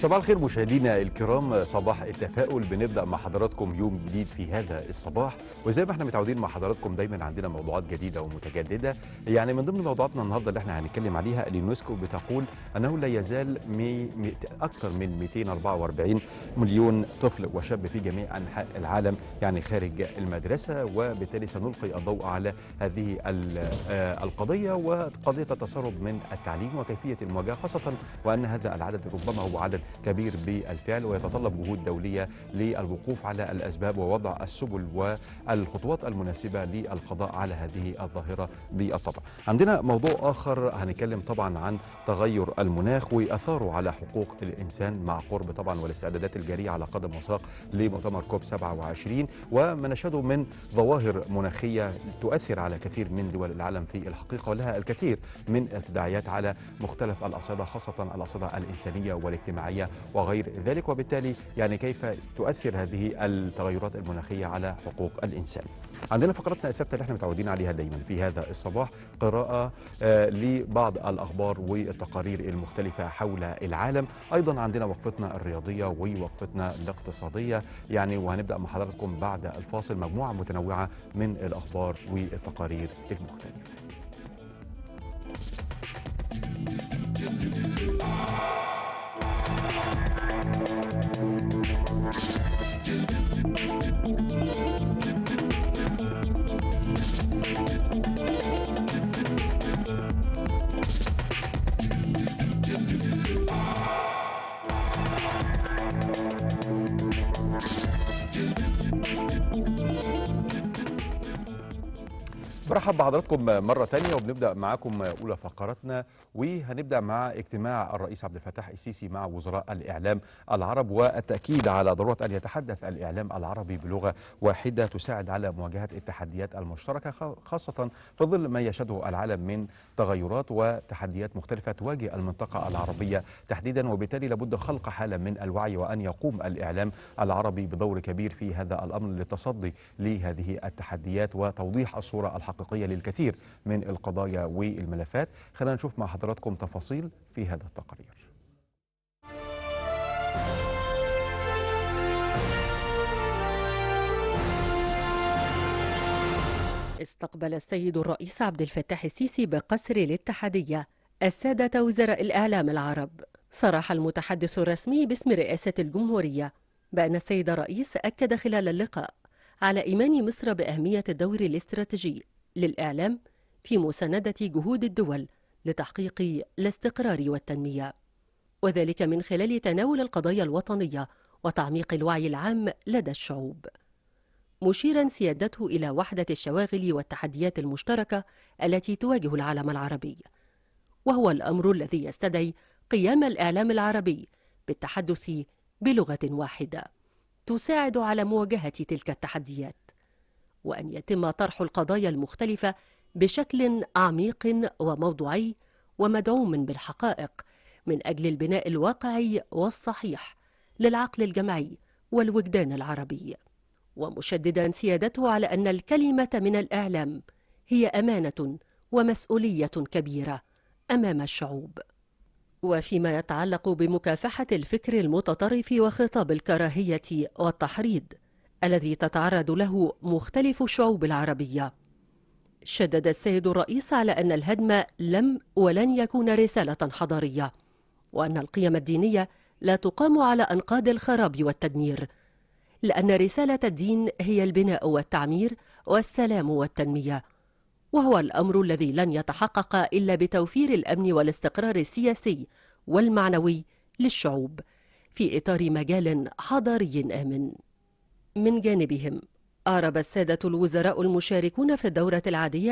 صباح الخير مشاهدينا الكرام، صباح التفاؤل. بنبدأ مع حضراتكم يوم جديد في هذا الصباح، وزي ما احنا متعودين مع حضراتكم دايما عندنا موضوعات جديدة ومتجددة. يعني من ضمن موضوعاتنا النهارده اللي احنا هنتكلم عليها، اليونسكو بتقول انه لا يزال اكثر من 244 مليون طفل وشاب في جميع انحاء العالم يعني خارج المدرسة، وبالتالي سنلقي الضوء على هذه القضية وقضية التسرب من التعليم وكيفية المواجهة، خاصة وأن هذا العدد ربما هو عدد كبير بالفعل، ويتطلب جهود دولية للوقوف على الأسباب ووضع السبل والخطوات المناسبة للقضاء على هذه الظاهرة بالطبع. عندنا موضوع آخر هنتكلم طبعا عن تغير المناخ وأثاره على حقوق الإنسان مع قرب طبعا والاستعدادات الجارية على قدم وساق لمؤتمر كوب 27، وما نشهده من ظواهر مناخية تؤثر على كثير من دول العالم في الحقيقة، ولها الكثير من التداعيات على مختلف الأصعدة، خاصة الأصعدة الإنسانية والاجتماعية وغير ذلك. وبالتالي يعني كيف تؤثر هذه التغيرات المناخية على حقوق الإنسان. عندنا فقرتنا الثابتة اللي احنا متعودين عليها دايما في هذا الصباح، قراءة لبعض الأخبار والتقارير المختلفة حول العالم. أيضا عندنا وقفتنا الرياضية ووقفتنا الاقتصادية يعني، وهنبدأ مع حضراتكم بعد الفاصل مجموعة متنوعة من الأخبار والتقارير المختلفة. برحب بحضراتكم مرة تانية، وبنبدأ معاكم أولى فقراتنا، وهنبدأ مع اجتماع الرئيس عبد الفتاح السيسي مع وزراء الإعلام العرب، والتأكيد على ضرورة أن يتحدث الإعلام العربي بلغة واحدة تساعد على مواجهة التحديات المشتركة، خاصة في ظل ما يشهده العالم من تغيرات وتحديات مختلفة تواجه المنطقة العربية تحديدا. وبالتالي لابد خلق حالة من الوعي، وأن يقوم الإعلام العربي بدور كبير في هذا الأمر للتصدي لهذه التحديات وتوضيح الصورة الحقيقية للكثير من القضايا والملفات. خلينا نشوف مع حضراتكم تفاصيل في هذا التقرير. استقبل السيد الرئيس عبد الفتاح السيسي بقصر الاتحادية السادة وزراء الإعلام العرب. صرح المتحدث الرسمي باسم رئاسة الجمهورية بأن السيد الرئيس أكد خلال اللقاء على إيمان مصر بأهمية الدور الاستراتيجي للإعلام في مساندة جهود الدول لتحقيق الاستقرار والتنمية، وذلك من خلال تناول القضايا الوطنية وتعميق الوعي العام لدى الشعوب، مشيرا سيادته إلى وحدة الشواغل والتحديات المشتركة التي تواجه العالم العربي، وهو الأمر الذي يستدعي قيام الإعلام العربي بالتحدث بلغة واحدة تساعد على مواجهة تلك التحديات، وأن يتم طرح القضايا المختلفة بشكل عميق وموضوعي ومدعوم بالحقائق من أجل البناء الواقعي والصحيح للعقل الجمعي والوجدان العربي، ومشددا سيادته على أن الكلمة من الإعلام هي أمانة ومسؤولية كبيرة أمام الشعوب. وفيما يتعلق بمكافحة الفكر المتطرف وخطاب الكراهية والتحريض الذي تتعرض له مختلف الشعوب العربية، شدد السيد الرئيس على أن الهدم لم ولن يكون رسالة حضارية، وأن القيم الدينية لا تقام على أنقاض الخراب والتدمير، لأن رسالة الدين هي البناء والتعمير والسلام والتنمية، وهو الأمر الذي لن يتحقق إلا بتوفير الأمن والاستقرار السياسي والمعنوي للشعوب في إطار مجال حضاري آمن. من جانبهم أعرب السادة الوزراء المشاركون في الدورة العادية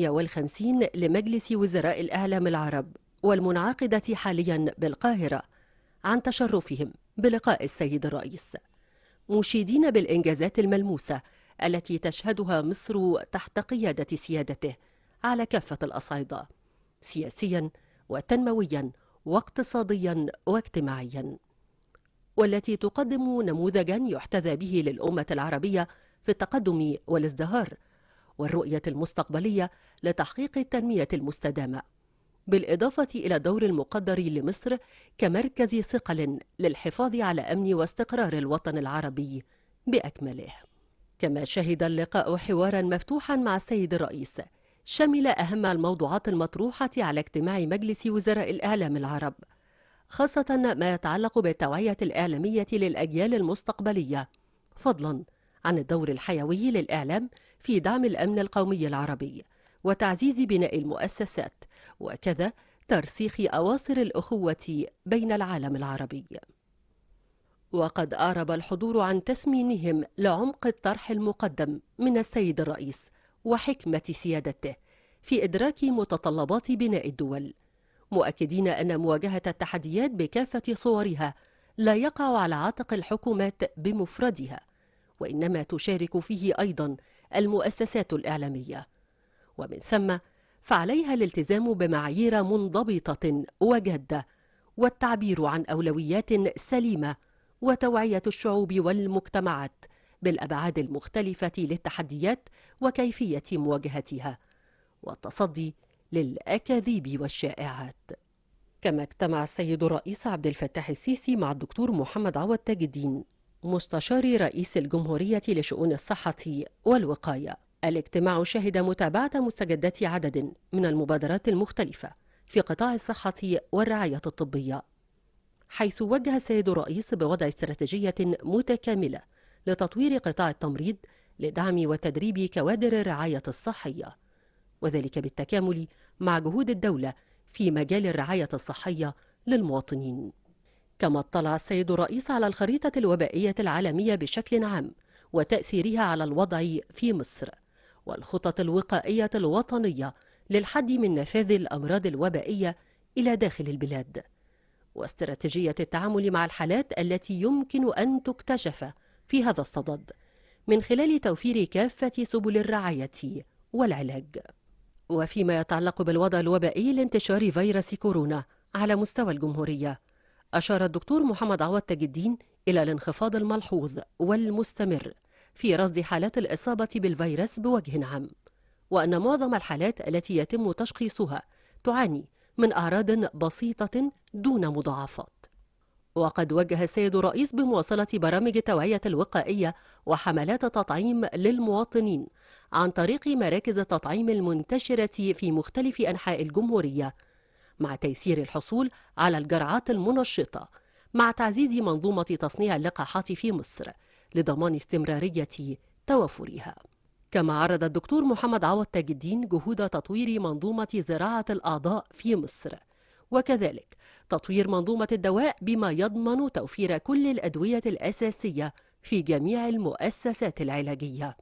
52 لمجلس وزراء الإعلام العرب والمنعقدة حاليا بالقاهرة عن تشرفهم بلقاء السيد الرئيس، مشيدين بالإنجازات الملموسة التي تشهدها مصر تحت قيادة سيادته على كافة الأصعدة سياسيا وتنمويا واقتصاديا واجتماعيا، والتي تقدم نموذجا يحتذى به للأمة العربية في التقدم والازدهار والرؤية المستقبلية لتحقيق التنمية المستدامة، بالإضافة إلى الدور المقدر لمصر كمركز ثقل للحفاظ على أمن واستقرار الوطن العربي بأكمله. كما شهد اللقاء حوارا مفتوحا مع السيد الرئيس شمل أهم الموضوعات المطروحة على اجتماع مجلس وزراء الإعلام العرب، خاصة ما يتعلق بالتوعية الإعلامية للأجيال المستقبلية، فضلا عن الدور الحيوي للإعلام في دعم الأمن القومي العربي وتعزيز بناء المؤسسات، وكذا ترسيخ أواصر الأخوة بين العالم العربي. وقد أعرب الحضور عن تثمينهم لعمق الطرح المقدم من السيد الرئيس وحكمة سيادته في إدراك متطلبات بناء الدول، مؤكدين أن مواجهة التحديات بكافة صورها لا يقع على عاتق الحكومات بمفردها، وإنما تشارك فيه أيضا المؤسسات الإعلامية، ومن ثم فعليها الالتزام بمعايير منضبطة وجادة، والتعبير عن أولويات سليمة، وتوعية الشعوب والمجتمعات بالأبعاد المختلفة للتحديات وكيفية مواجهتها، والتصدي للأكاذيب والشائعات. كما اجتمع السيد الرئيس عبد الفتاح السيسي مع الدكتور محمد عوض تاج الدين مستشار رئيس الجمهورية لشؤون الصحة والوقاية. الاجتماع شهد متابعة مستجدات عدد من المبادرات المختلفة في قطاع الصحة والرعاية الطبية، حيث وجه السيد الرئيس بوضع استراتيجية متكاملة لتطوير قطاع التمريض لدعم وتدريب كوادر الرعاية الصحية، وذلك بالتكامل مع جهود الدولة في مجال الرعاية الصحية للمواطنين. كما اطلع السيد الرئيس على الخريطة الوبائية العالمية بشكل عام وتأثيرها على الوضع في مصر، والخطط الوقائية الوطنية للحد من نفاذ الأمراض الوبائية إلى داخل البلاد، واستراتيجية التعامل مع الحالات التي يمكن أن تكتشف في هذا الصدد من خلال توفير كافة سبل الرعاية والعلاج. وفيما يتعلق بالوضع الوبائي لانتشار فيروس كورونا على مستوى الجمهورية، أشار الدكتور محمد عوض تاج الدين إلى الانخفاض الملحوظ والمستمر في رصد حالات الإصابة بالفيروس بوجه عام، وأن معظم الحالات التي يتم تشخيصها تعاني من أعراض بسيطة دون مضاعفات. وقد وجه السيد الرئيس بمواصلة برامج التوعية الوقائية وحملات تطعيم للمواطنين عن طريق مراكز التطعيم المنتشرة في مختلف أنحاء الجمهورية، مع تيسير الحصول على الجرعات المنشطة، مع تعزيز منظومة تصنيع اللقاحات في مصر لضمان استمرارية توفرها. كما عرض الدكتور محمد عوض تاج الدين جهود تطوير منظومة زراعة الأعضاء في مصر، وكذلك تطوير منظومة الدواء بما يضمن توفير كل الأدوية الأساسية في جميع المؤسسات العلاجية.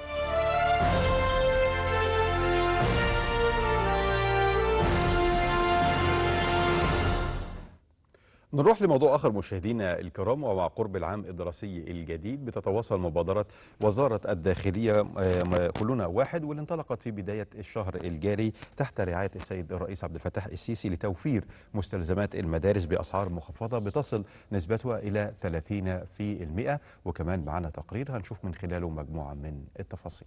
نروح لموضوع آخر مشاهدينا الكرام، ومع قرب العام الدراسي الجديد بتتواصل مبادرة وزارة الداخلية كلنا واحد، واللي انطلقت في بداية الشهر الجاري تحت رعاية السيد الرئيس عبد الفتاح السيسي لتوفير مستلزمات المدارس بأسعار مخفضة بتصل نسبتها إلى 30%. وكمان معنا تقرير هنشوف من خلاله مجموعة من التفاصيل.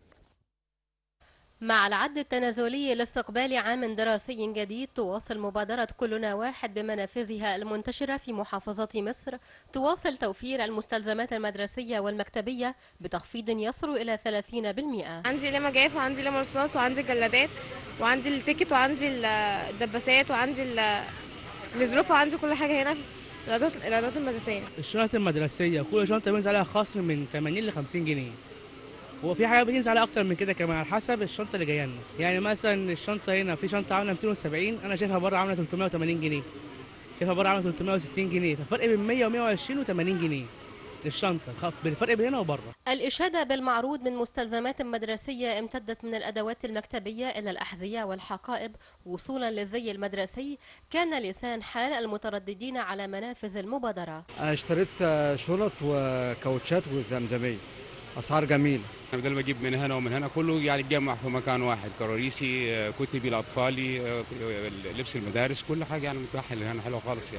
مع العد التنازلي لاستقبال عام دراسي جديد، تواصل مبادرة كلنا واحد بمنافذها المنتشرة في محافظات مصر تواصل توفير المستلزمات المدرسية والمكتبية بتخفيض يصل إلى 30%. عندي لما جاف وعندي لما رصاص وعندي جلادات وعندي التيكت وعندي الدباسات وعندي الظروف وعندي كل حاجة هنا في الإيرادات المدرسية. الشنط المدرسية كل شنطة بينزل عليها خصم من 80 ل 50 جنيه. وفي حاجه بتنزل عليها اكتر من كده كمان على حسب الشنطه اللي جايه لنا. يعني مثلا الشنطه هنا في شنطه عامله 270 انا شايفها بره عامله 380 جنيه، شايفها بره عامله 360 جنيه، فالفرق بين 100 و120 و80 جنيه للشنطه، بالفرق بين هنا وبره. الاشاده بالمعروض من مستلزمات مدرسيه امتدت من الادوات المكتبيه الى الاحذيه والحقائب وصولا للزي المدرسي، كان لسان حال المترددين على منافذ المبادره. انا اشتريت شنط وكاوتشات وزمزميه، اسعار جميله. بدل ما اجيب من هنا ومن هنا كله يعني يتجمع في مكان واحد، كراريسي، كتبي لاطفالي، لبس المدارس، كل حاجه يعني متوحد هنا حلوه خالص يعني.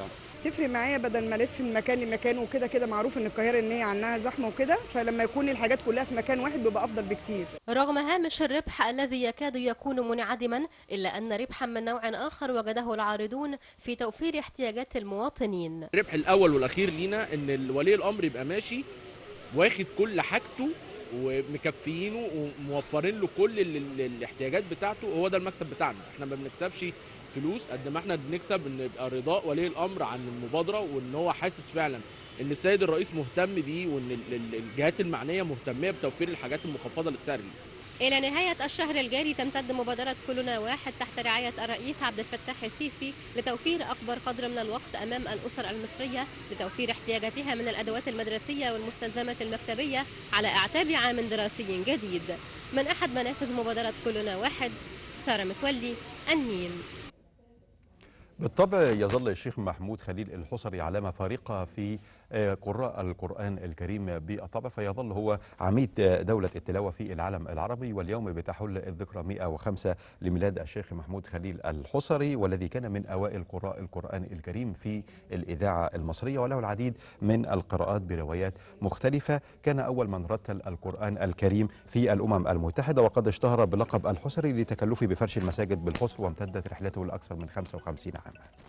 بتفرق معايا بدل ما الف من مكان لمكان، وكده كده معروف ان القاهره ان هي عنها زحمه وكده، فلما يكون الحاجات كلها في مكان واحد بيبقى افضل بكتير. رغم هامش الربح الذي يكاد يكون منعدما، إلا أن ربحا من نوع آخر وجده العارضون في توفير احتياجات المواطنين. الربح الأول والأخير لينا إن ولي الأمر يبقى ماشي واخد كل حاجته ومكفيينه وموفرين له كل الاحتياجات بتاعته. هو ده المكسب بتاعنا. احنا ما بنكسبش فلوس قد ما احنا بنكسب ان يبقى رضاء ولي الامر عن المبادره، وان هو حاسس فعلا ان السيد الرئيس مهتم بيه، وان الجهات المعنيه مهتميه بتوفير الحاجات المخفضه للسعر ليه. إلى نهاية الشهر الجاري تمتد مبادرة كلنا واحد تحت رعاية الرئيس عبد الفتاح السيسي لتوفير أكبر قدر من الوقت أمام الأسر المصرية لتوفير احتياجاتها من الأدوات المدرسية والمستلزمات المكتبية على أعتاب عام دراسي جديد. من أحد منافذ مبادرة كلنا واحد، سارة متولي، النيل. بالطبع يظل الشيخ محمود خليل الحصري علامة فارقة في قراء القرآن الكريم بالطبع، فيظل هو عميد دولة التلاوة في العالم العربي. واليوم بتحل الذكرى 105 لميلاد الشيخ محمود خليل الحصري، والذي كان من أوائل قراء القرآن الكريم في الإذاعة المصرية، وله العديد من القراءات بروايات مختلفة. كان أول من رتل القرآن الكريم في الأمم المتحدة، وقد اشتهر بلقب الحصري لتكلفه بفرش المساجد بالحصر، وامتدت رحلته لأكثر من 55 عاما.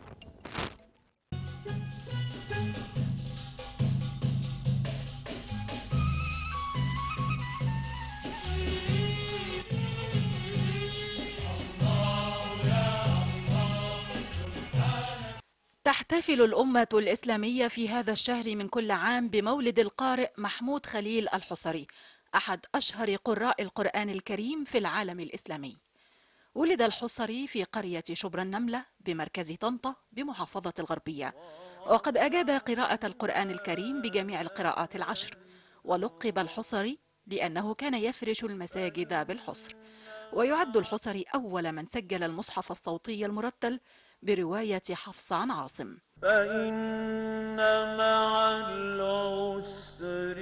تحتفل الأمة الإسلامية في هذا الشهر من كل عام بمولد القارئ محمود خليل الحصري، أحد أشهر قراء القرآن الكريم في العالم الإسلامي. ولد الحصري في قرية شبرا النملة بمركز طنطا بمحافظة الغربية، وقد أجاد قراءة القرآن الكريم بجميع القراءات العشر، ولقب الحصري لأنه كان يفرش المساجد بالحصر. ويعد الحصري أول من سجل المصحف الصوتي المرتل برواية حفص عن عاصم. فإن مع العسر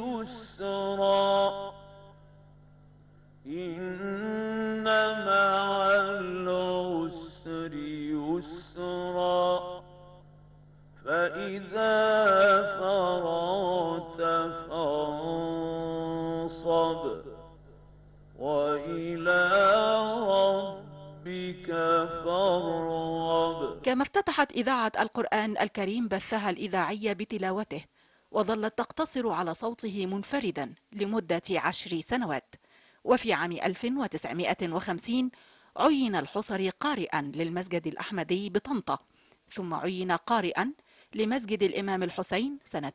يسرا، إن مع العسر يسرا، فإذا فرغت فانصب، وإلى ربك فارغب. كما افتتحت إذاعة القرآن الكريم بثها الإذاعي بتلاوته، وظلت تقتصر على صوته منفردا لمدة 10 سنوات. وفي عام 1950 عين الحصري قارئا للمسجد الأحمدي بطنطا، ثم عين قارئا لمسجد الإمام الحسين سنة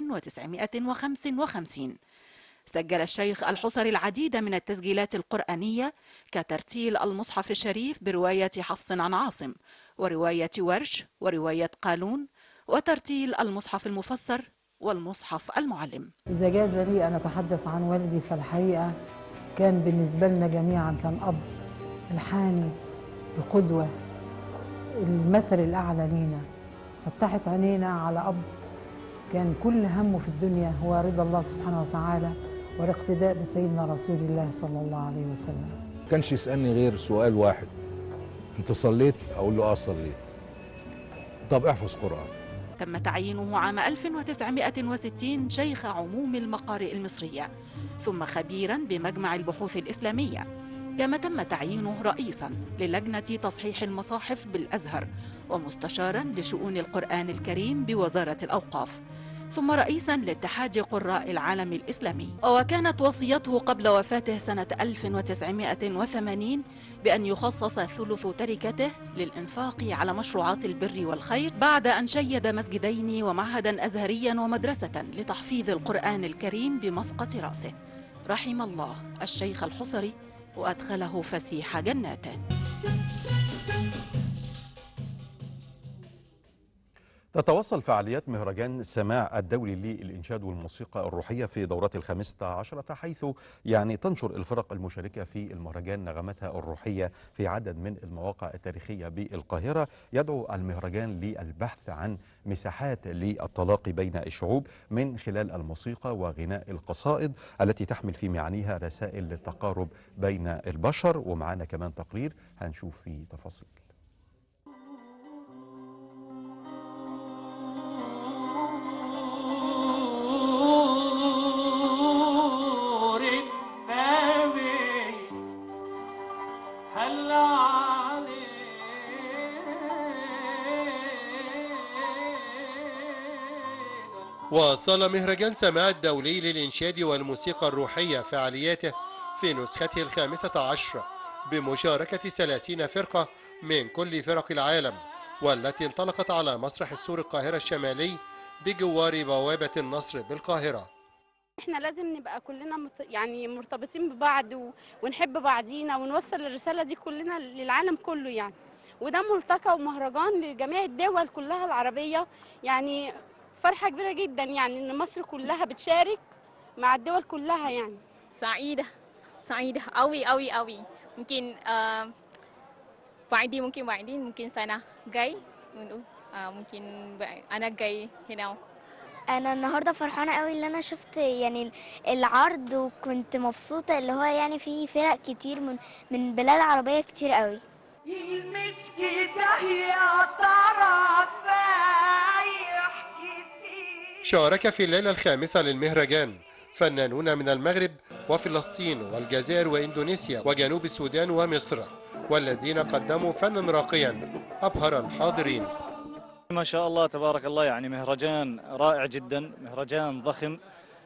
1955. سجل الشيخ الحصري العديد من التسجيلات القرآنية كترتيل المصحف الشريف برواية حفص عن عاصم، ورواية ورش، ورواية قالون، وترتيل المصحف المفسر والمصحف المعلم. إذا جاز لي أن أتحدث عن والدي، فالحقيقة كان بالنسبة لنا جميعا كان أب الحاني، القدوة، المثل الأعلى لينا. فتحت عينينا على أب كان كل همه في الدنيا هو رضا الله سبحانه وتعالى والاقتداء بسيدنا رسول الله صلى الله عليه وسلم. ما كانش يسألني غير سؤال واحد: أنت صليت؟ أقول له صليت. طب احفظ قرآن. تم تعيينه عام 1960 شيخ عموم المقارئ المصرية، ثم خبيرا بمجمع البحوث الإسلامية، كما تم تعيينه رئيسا للجنة تصحيح المصاحف بالأزهر، ومستشارا لشؤون القرآن الكريم بوزارة الأوقاف، ثم رئيسا لاتحاد قراء العالم الإسلامي. وكانت وصيته قبل وفاته سنة 1980 بأن يخصص ثلث تركته للإنفاق على مشروعات البر والخير، بعد أن شيد مسجدين ومعهدا أزهريا ومدرسة لتحفيظ القرآن الكريم بمسقط رأسه. رحم الله الشيخ الحصري وأدخله فسيح جناته. تتواصل فعاليات مهرجان سماع الدولي للإنشاد والموسيقى الروحية في دورته ال15، حيث تنشر الفرق المشاركة في المهرجان نغمتها الروحية في عدد من المواقع التاريخية بالقاهرة. يدعو المهرجان للبحث عن مساحات للتلاقي بين الشعوب من خلال الموسيقى وغناء القصائد التي تحمل في معانيها رسائل للتقارب بين البشر. ومعنا كمان تقرير هنشوف فيه تفاصيل. واصل مهرجان سماع الدولي للإنشاد والموسيقى الروحية فعالياته في نسخته ال15 بمشاركة 30 فرقة من كل فرق العالم، والتي انطلقت على مسرح السور القاهرة الشمالي بجوار بوابة النصر بالقاهرة. احنا لازم نبقى كلنا يعني مرتبطين ببعض ونحب بعضينا ونوصل الرسالة دي كلنا للعالم كله يعني. وده ملتقى ومهرجان لجميع الدول كلها العربية، يعني فرحة كبيرة جدا يعني ان مصر كلها بتشارك مع الدول كلها يعني. سعيدة قوي. ممكن ممكن سنة جاي ممكن أنا جاي هنا. انا النهارده فرحانه قوي اللي انا شفت يعني العرض، وكنت مبسوطه اللي هو يعني في فرق كتير من بلاد عربيه كتير قوي. شارك في الليلة الخامسة للمهرجان فنانون من المغرب وفلسطين والجزائر وإندونيسيا وجنوب السودان ومصر، والذين قدموا فنا راقيا أبهر الحاضرين. ما شاء الله تبارك الله، يعني مهرجان رائع جدا، مهرجان ضخم،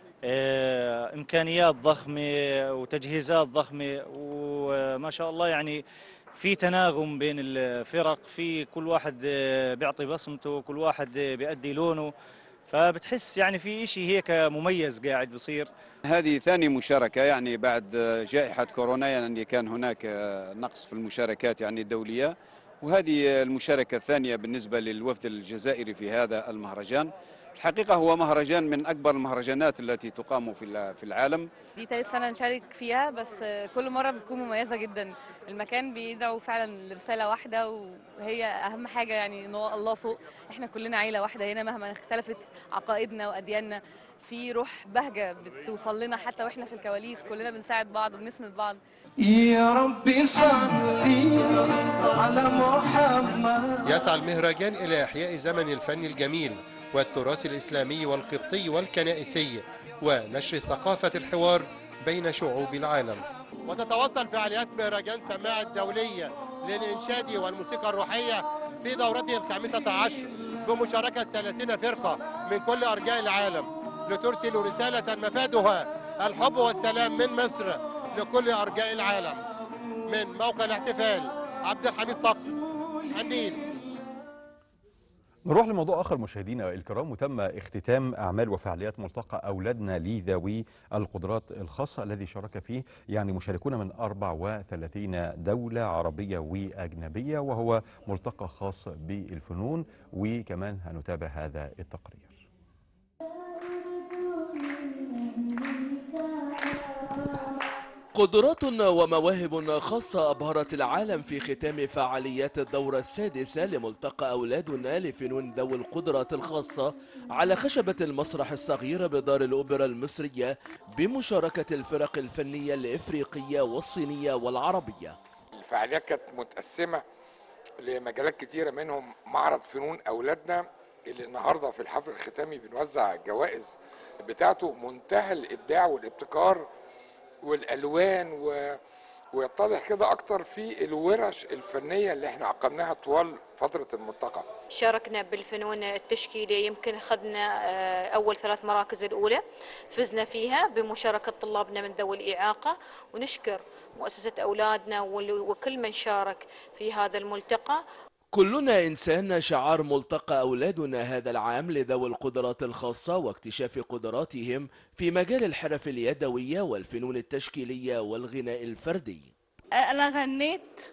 إمكانيات ضخمة وتجهيزات ضخمة، وما شاء الله يعني في تناغم بين الفرق، في كل واحد بيعطي بصمته، كل واحد بيأدي لونه، فبتحس يعني في شيء هيك مميز قاعد بصير. هذه ثاني مشاركة يعني بعد جائحة كورونا، يعني كان هناك نقص في المشاركات يعني الدولية، وهذه المشاركة الثانية بالنسبة للوفد الجزائري في هذا المهرجان. الحقيقة هو مهرجان من أكبر المهرجانات التي تقام في العالم. دي ثالث سنة نشارك فيها، بس كل مرة بتكون مميزة جدا. المكان بيدعو فعلا لرسالة واحدة، وهي أهم حاجة يعني إن هو الله فوق. إحنا كلنا عيلة واحدة هنا مهما اختلفت عقائدنا وأدياننا، في روح بهجة بتوصل لنا حتى وإحنا في الكواليس، كلنا بنساعد بعض وبنسند بعض. يا ربي صلي على محمد. يسعى المهرجان إلى إحياء زمن الفن الجميل والتراث الإسلامي والقبطي والكنائسي، ونشر ثقافة الحوار بين شعوب العالم. وتتوصل فعاليات مهرجان سماع الدولية للإنشاد والموسيقى الروحية في دورته ال15 بمشاركة 30 فرقة من كل أرجاء العالم، لترسل رسالة مفادها الحب والسلام من مصر لكل أرجاء العالم. من موقع الاحتفال عبد الحميد صقر، النيل. نروح لموضوع آخر مشاهدينا الكرام، وتم اختتام أعمال وفعاليات ملتقى أولادنا لذوي القدرات الخاصة الذي شارك فيه يعني مشاركون من 34 دولة عربية وأجنبية، وهو ملتقى خاص بالفنون، وكمان هنتابع هذا التقرير. قدرات ومواهب خاصة أبهرت العالم في ختام فعاليات الدورة السادسة لملتقى أولادنا لفنون ذوي القدرات الخاصة على خشبة المسرح الصغير بدار الأوبرا المصرية بمشاركة الفرق الفنية الإفريقية والصينية والعربية. الفعاليات كانت متقسمة لمجالات كتيرة، منهم معرض فنون أولادنا اللي النهاردة في الحفل الختامي بنوزع الجوائز بتاعته، منتهى الإبداع والابتكار والالوان، ويتضح كده اكتر في الورش الفنيه اللي احنا عقدناها طوال فتره الملتقى. شاركنا بالفنون التشكيليه، يمكن اخذنا اول 3 مراكز الاولى فزنا فيها بمشاركه طلابنا من ذوي الاعاقه، ونشكر مؤسسه اولادنا وكل من شارك في هذا الملتقى. كلنا إنسان شعار ملتقى أولادنا هذا العام لذوي القدرات الخاصة واكتشاف قدراتهم في مجال الحرف اليدوية والفنون التشكيلية والغناء الفردي. أنا غنيت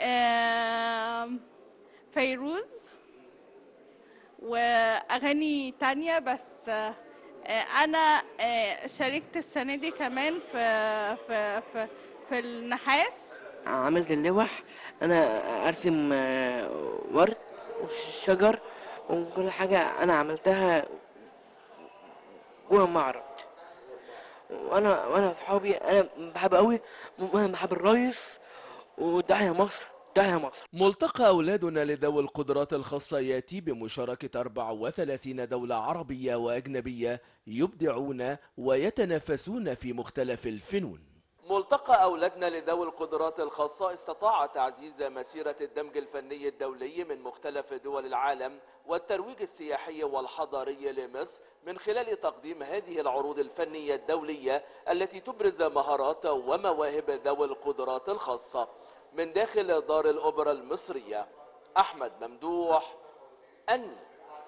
فيروز وأغاني تانية، بس أنا شاركت السنة دي كمان في النحاس. عملت اللوح، انا ارسم ورد وشجر وكل حاجه انا عملتها جوه معرض، وانا واصحابي انا بحب قوي، انا بحب الريس وداعية مصر داعية مصر. ملتقى أولادنا لذوي القدرات الخاصة يأتي بمشاركة 34 دولة عربية وأجنبية يبدعون ويتنافسون في مختلف الفنون. ملتقى أولادنا لذوي القدرات الخاصة استطاع تعزيز مسيرة الدمج الفني الدولي من مختلف دول العالم والترويج السياحي والحضاري لمصر من خلال تقديم هذه العروض الفنية الدولية التي تبرز مهارات ومواهب ذوي القدرات الخاصة من داخل دار الأوبرا المصرية. أحمد ممدوح، النيل.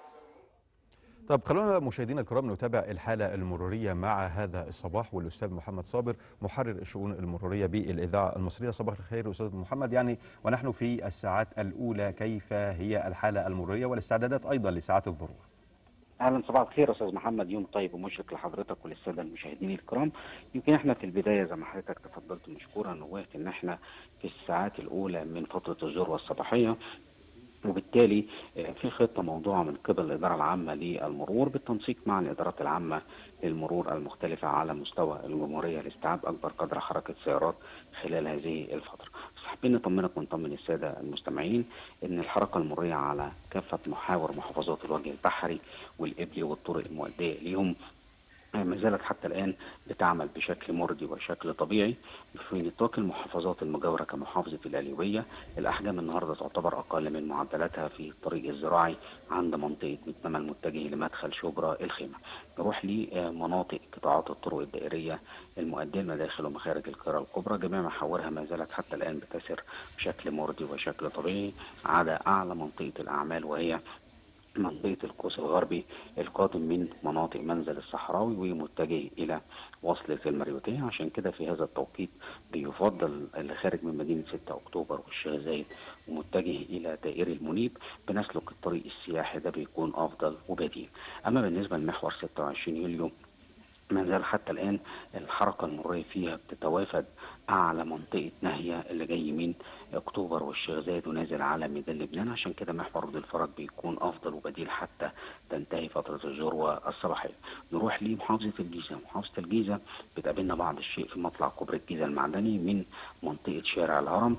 طب خلونا مشاهدينا الكرام نتابع الحالة المرورية مع هذا الصباح والأستاذ محمد صابر محرر الشؤون المرورية بالإذاعة المصرية. صباح الخير أستاذ محمد. يعني ونحن في الساعات الأولى كيف هي الحالة المرورية والاستعدادات أيضا لساعات الذروة؟ اهلا، صباح الخير استاذ محمد، يوم طيب ومشرق لحضرتك وللساده المشاهدين الكرام. يمكن احنا في البدايه زي ما حضرتك تفضلت مشكورا وقلت ان احنا في الساعات الاولى من فتره الذروه الصباحيه، وبالتالي في خطه موضوعه من قبل الاداره العامه للمرور بالتنسيق مع الادارات العامه للمرور المختلفه على مستوى الجمهوريه لاستيعاب اكبر قدر حركه سيارات خلال هذه الفتره. بس حابين نطمنك ونطمن الساده المستمعين ان الحركه المروريه على كافه محاور محافظات الوجه البحري والإبلي والطرق المؤديه ليهم ما زالت حتى الآن بتعمل بشكل مرضي وشكل طبيعي. في نطاق المحافظات المجاورة كمحافظة القليوبية الأحجام النهاردة تعتبر أقل من معدلاتها في الطريق الزراعي عند منطقة متنمى المتجه لمدخل شبرا الخيمة. نروح لمناطق قطاعات الطرق الدائرية المؤدية لمداخل ومخارج القاهرة الكبرى، جميع محاورها ما زالت حتى الآن بتسير بشكل مرضي وشكل طبيعي عدا أعلى منطقة الأعمال وهي منطقة القوس الغربي القادم من مناطق منزل الصحراوي ومتجه إلى وصلة المريوطية. عشان كده في هذا التوقيت بيفضل اللي خارج من مدينة 6 أكتوبر والشيخ زايد ومتجه إلى دائري المنيب بنسلك الطريق السياحي، ده بيكون أفضل وبديل. أما بالنسبة لمحور 26 يوليو ما زال حتى الآن الحركة المرورية فيها بتتوافد أعلى منطقة ناهية اللي جاي من أكتوبر والشيخ زايد ونازل على ميدان لبنان. عشان كده محور رود الفرج بيكون أفضل وبديل حتى تنتهي فترة الذروة الصباحية. نروح لمحافظة الجيزة. محافظة الجيزة بتقابلنا بعض الشيء في مطلع كوبري الجيزة المعدني من منطقة شارع الهرم،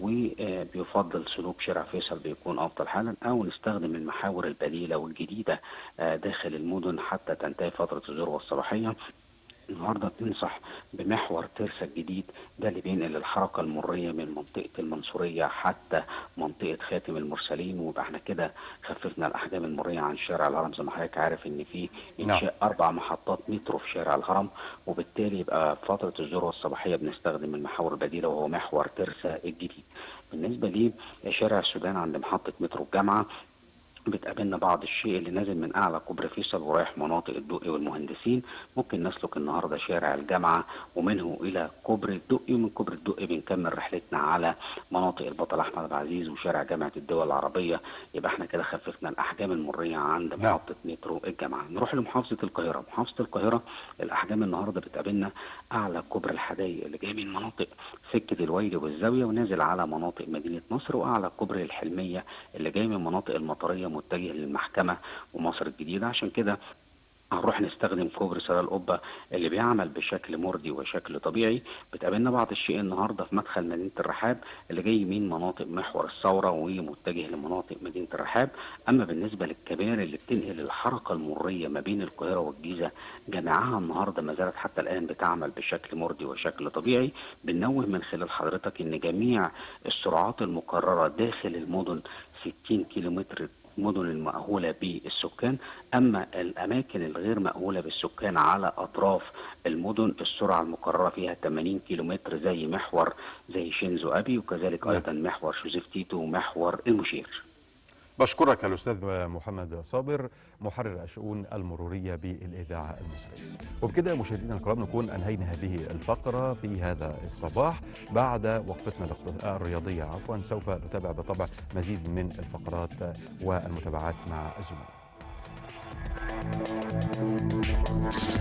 وبيفضل سلوك شارع فيصل بيكون أفضل حالا، أو نستخدم المحاور البديلة والجديدة داخل المدن حتى تنتهي فترة الذروة الصباحية. النهارده بننصح بمحور ترسا الجديد، ده اللي بينقل الحركه المروريه من منطقه المنصوريه حتى منطقه خاتم المرسلين، ويبقى احنا كده خففنا الاحجام المروريه عن شارع الهرم. زي ما حضرتك عارف ان في انشاء 4 محطات مترو في شارع الهرم، وبالتالي يبقى فتره الذروه الصباحيه بنستخدم المحاور البديله وهو محور ترسا الجديد. بالنسبه لشارع السودان عند محطه مترو الجامعه بتقابلنا بعض الشيء اللي نازل من اعلى كوبري فيصل ورايح مناطق الدقي والمهندسين. ممكن نسلك النهارده شارع الجامعه ومنه الى كوبري الدقي، ومن كوبري الدقي بنكمل رحلتنا على مناطق البطل احمد عبد العزيز وشارع جامعه الدول العربيه. يبقى احنا كده خففنا الاحجام المروريه عند محطه مترو الجامعه. نروح لمحافظه القاهره. محافظه القاهره الاحجام النهارده بتقابلنا اعلى كوبري الحدايق اللي جاي من مناطق سكه الويلي والزاويه ونازل على مناطق مدينه نصر، واعلى كوبري الحلميه اللي جاي من مناطق المطريه متجه للمحكمة ومصر الجديدة. عشان كده هنروح نستخدم كوبري سرايا القبة اللي بيعمل بشكل مرضي وشكل طبيعي. بتقابلنا بعض الشيء النهارده في مدخل مدينة الرحاب اللي جاي من مناطق محور الثورة ومتجه لمناطق مدينة الرحاب. أما بالنسبة للكباري اللي بتنقل الحركة المرورية ما بين القاهرة والجيزة جميعها النهارده ما زالت حتى الآن بتعمل بشكل مرضي وشكل طبيعي. بننوه من خلال حضرتك إن جميع السرعات المقررة داخل المدن 60 كيلومتر مدن المأهولة بالسكان، أما الأماكن الغير مأهولة بالسكان على أطراف المدن السرعة المقررة فيها 80 كيلومتر زي محور زي شينزو أبي، وكذلك أيضا محور جوزيف تيتو ومحور المشير. بشكرك الأستاذ محمد صابر محرر الشؤون المرورية بالإذاعة المصرية. وبكده مشاهدينا الكرام نكون أنهينا هذه الفقرة في هذا الصباح. بعد وقفتنا الرياضية سوف نتابع بالطبع مزيد من الفقرات والمتابعات مع الزملاء.